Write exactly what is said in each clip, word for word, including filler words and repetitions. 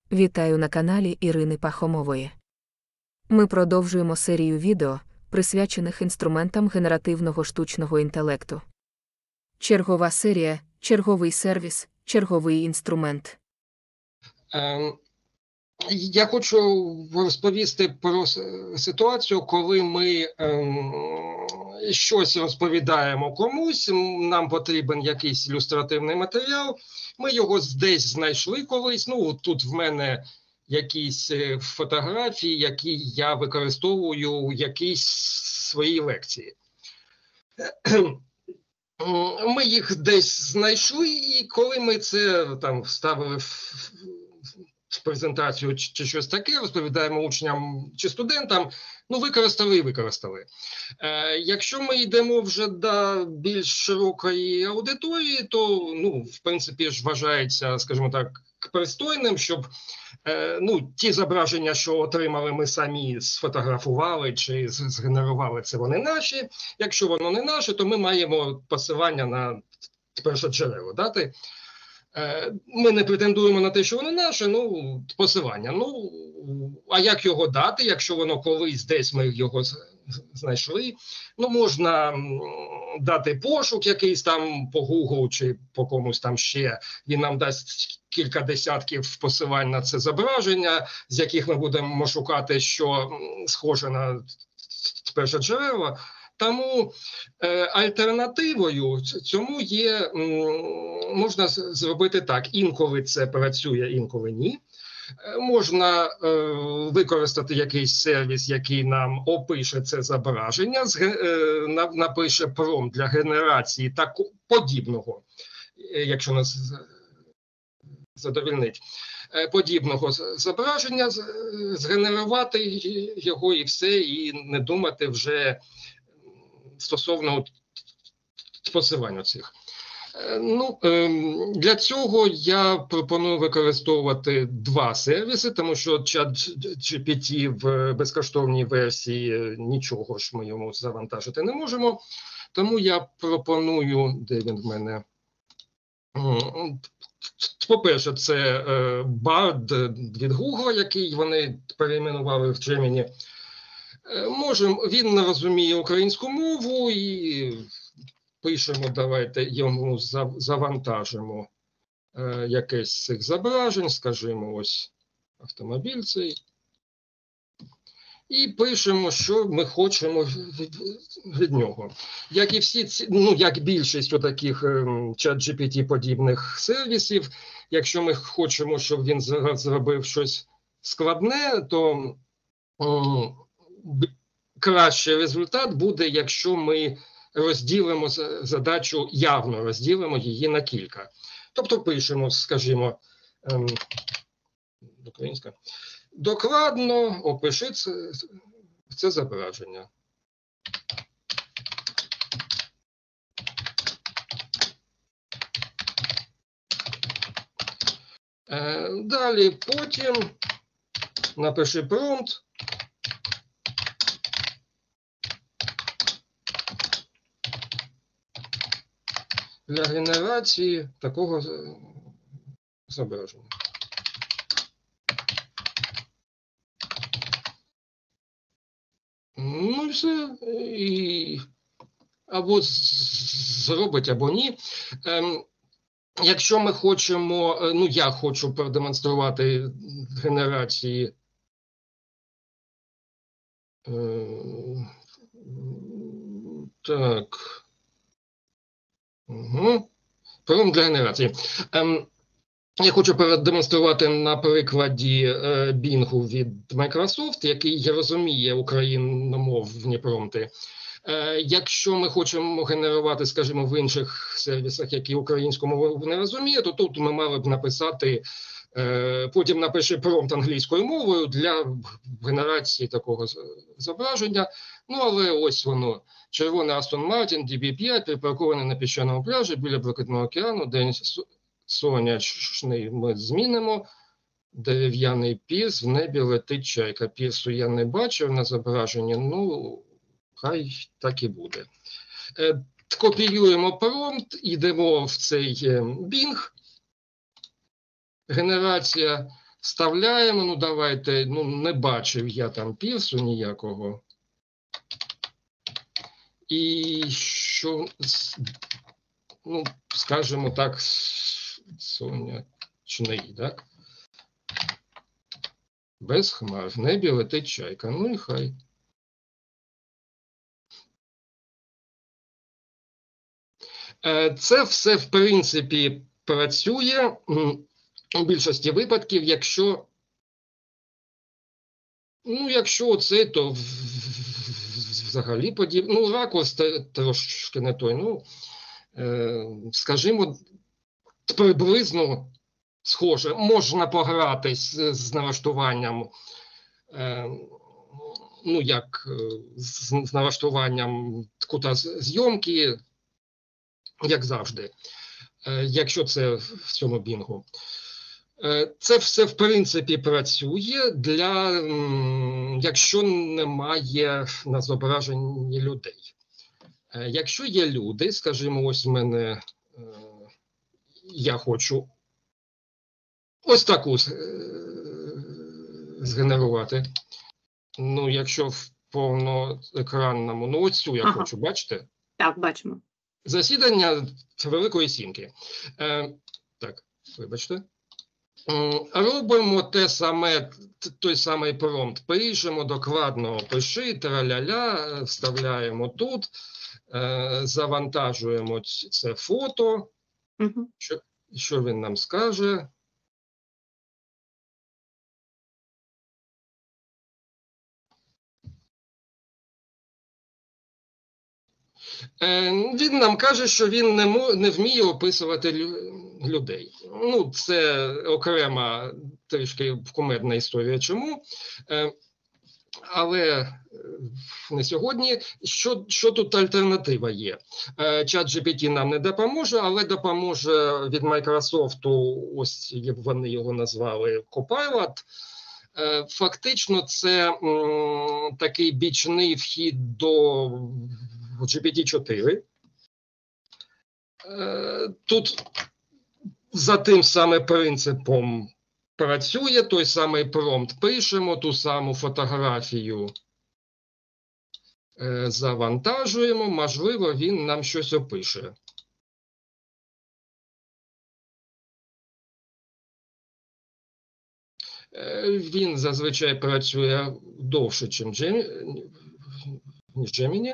Вітаю на каналі Ірини Пахомової. Ми продовжуємо серію відео, присвячених інструментам генеративного штучного інтелекту. Чергова серія, черговий сервіс, черговий інструмент. Ем, я хочу розповісти про ситуацію, коли ми ем, щось розповідаємо комусь, нам потрібен якийсь ілюстративний матеріал, ми його десь знайшли колись, ну тут в мене якісь фотографії, які я використовую у якійсь своїй лекції. Ми їх десь знайшли, і коли ми це там вставили в презентацію чи щось таке, розповідаємо учням чи студентам, ну використали і використали. Е, якщо ми йдемо вже до більш широкої аудиторії, то, ну, в принципі, ж вважається, скажімо так, пристойним, щоб е, ну, ті зображення, що отримали, ми самі сфотографували чи згенерували, це вони наші. Якщо воно не наше, то ми маємо посилання на першоджерело дати. Ми не претендуємо на те, що воно наше, ну, посилання. Ну, а як його дати, якщо воно колись десь ми його знайшли? Ну, можна дати пошук якийсь там по Google чи по комусь там ще. Він нам дасть кілька десятків посилань на це зображення, з яких ми будемо шукати, що схоже на перше джерело. Тому е, альтернативою цьому є, м, можна зробити так, інколи це працює, інколи ні. Е, можна е, використати якийсь сервіс, який нам опише це зображення, з, е, на, напише промпт для генерації так, подібного, якщо нас задовольнить, е, подібного зображення, згенерувати його і все, і не думати вже стосовно посилань цих. Ну, для цього я пропоную використовувати два сервіси, тому що чат-джі пі ті в безкоштовній версії нічого ж ми йому завантажити не можемо. Тому я пропоную, де він в мене? По-перше, це Bard від Google, який вони перейменували в Gemini. Можемо, він не розуміє українську мову і пишемо, давайте йому завантажимо е, якесь з цих зображень, скажімо, ось автомобіль цей. І пишемо, що ми хочемо від, від нього. Як і всі ці, ну, як більшість таких чат-джі пі ті подібних сервісів, якщо ми хочемо, щоб він зробив щось складне, то м, кращий результат буде, якщо ми розділимо задачу, явно розділимо її на кілька. Тобто пишемо, скажімо, ем, українська, докладно опиши це, це зображення. Е, далі потім напиши промпт. Для генерації такого зображення. Ну і все. І або зробить, або ні. Ем, якщо ми хочемо, ну я хочу продемонструвати генерації ем, так. Угу. Промпт для генерації. Ем, я хочу продемонструвати на прикладі е, Bing від Microsoft, який розуміє україномовні промпти. Е, якщо ми хочемо генерувати, скажімо, в інших сервісах, які українську мову не розуміє, то тут ми мали б написати, е, потім напиши промпт англійською мовою для генерації такого зображення. Ну, але ось воно. Червоний Астон Мартін, ді бі п'ять, припаркований на піщаному пляжі біля Блакитного океану, день сонячний ми змінимо, дерев'яний пірс, в небі летить чайка. Пірсу я не бачив на зображенні, ну, хай так і буде. Е, копіюємо промпт, йдемо в цей Bing, генерація, Вставляємо, ну давайте, ну не бачив я там пірсу ніякого. І що, ну, скажімо так, сонячний, так? Без хмар, в небі летить чайка, ну і хай. Це все, в принципі, працює у більшості випадків, якщо, ну, якщо оцей, то взагалі подібне, ну, ракурс трошки не той, ну, скажімо, приблизно схоже, можна погратись з налаштуванням, ну, як з налаштуванням кута зйомки, як завжди, якщо це в цьому бінгу. Це все, в принципі, працює, для, якщо немає на зображенні людей. Якщо є люди, скажімо, ось в мене, я хочу ось таку згенерувати. Ну, якщо в повноекранному, ну ось цю я ага. хочу, бачите? Так, бачимо. Засідання Великої Сімки. Е, так, вибачте. Робимо те саме, той самий промпт. Пишемо, докладно пиши, траля-ля, вставляємо тут, е, завантажуємо це фото. Угу. Що, що він нам скаже? Він нам каже, що він не, не вміє описувати людей. Ну, це окрема трішки кумедна історія. Чому? Але не сьогодні. Що, що тут альтернатива є? ChatGPT нам не допоможе, але допоможе від Microsoft, ось вони його назвали Copilot. Фактично це м, такий бічний вхід до джі пі ті чотири. Тут за тим самим принципом працює, той самий промпт пишемо, ту саму фотографію завантажуємо, можливо, він нам щось опише. Він зазвичай працює довше, ніж Gemini.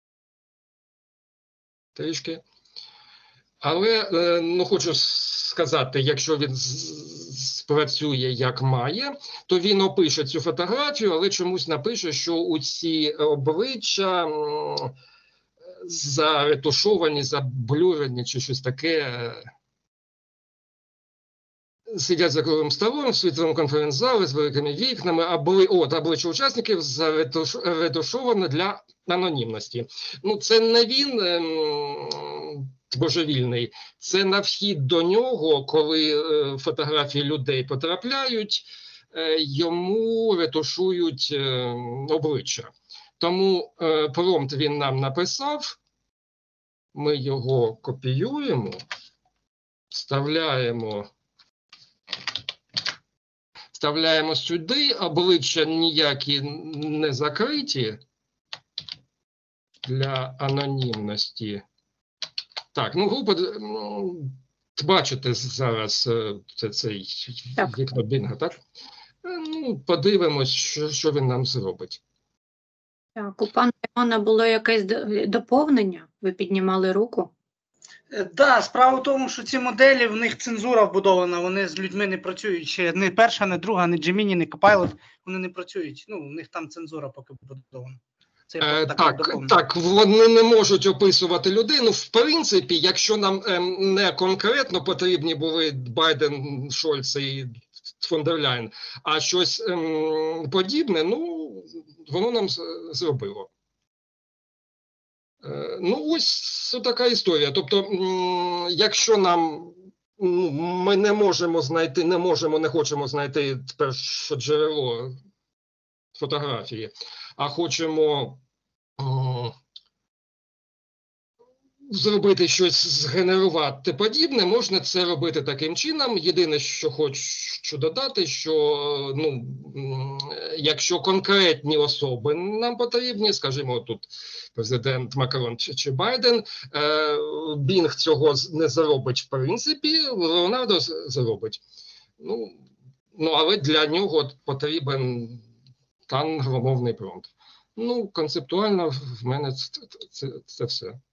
Трішки. Але, ну, хочу сказати, якщо він спрацює як має, то він опише цю фотографію, але чомусь напише, що у ці обличчя заретушовані, заблюрені чи щось таке. Сидять за круглим столом в світлому конференц-залі з великими вікнами, а були, от, обличчя учасників заретушовано для анонімності. Ну, це не він ем, божевільний, це на вхід до нього, коли е, фотографії людей потрапляють, е, йому ретушують е, обличчя. Тому е, промпт він нам написав, ми його копіюємо, вставляємо Вставляємо сюди, обличчя ніякі не закриті для анонімності. Так, ну, група, бачите зараз це, цей вікно Бінга, так? Ну, подивимось, що, що він нам зробить. Так, у пана Івана було якесь доповнення? Ви піднімали руку? Так, да, справа в тому, що ці моделі, в них цензура вбудована, вони з людьми не працюють. Ще не перша, не друга, не Gemini, не Copilot, вони не працюють. Ну, у них там цензура поки вбудована. Це е, так, так, так, вони не можуть описувати людей. Ну, в принципі, якщо нам е, не конкретно потрібні були Байден, Шольц і фон дер Ляйн, а щось е, подібне, ну, воно нам зробило. Ну, ось така історія. Тобто, якщо нам, ну, ми не можемо знайти, не можемо, не хочемо знайти перше джерело фотографії, а хочемо зробити щось, згенерувати подібне, можна це робити таким чином. Єдине, що хочу додати, що ну, м, якщо конкретні особи нам потрібні, скажімо, тут президент Макрон чи, чи Байден, е, Bing цього з- не зробить в принципі, Леонардо з- зробить. Ну, ну, але для нього потрібен англомовний промпт. Ну, концептуально в мене це, це, це все.